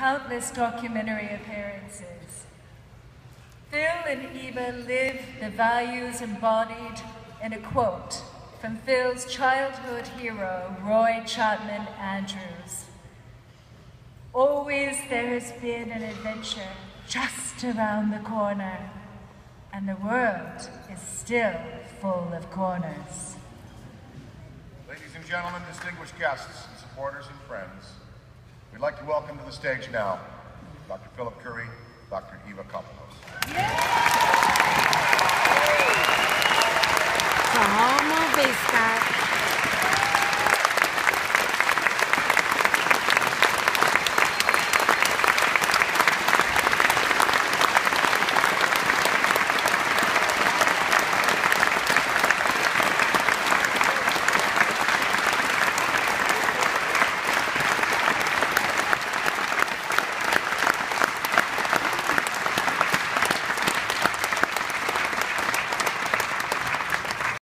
countless documentary appearances. Phil and Eva live the values embodied in a quote from Phil's childhood hero, Roy Chapman Andrews. Always there has been an adventure just around the corner, and the world is still full of corners. Ladies and gentlemen, distinguished guests, and supporters and friends, we'd like to welcome to the stage now Dr. Philip Curry, Dr. Eva Kopalos. Como vez, cara?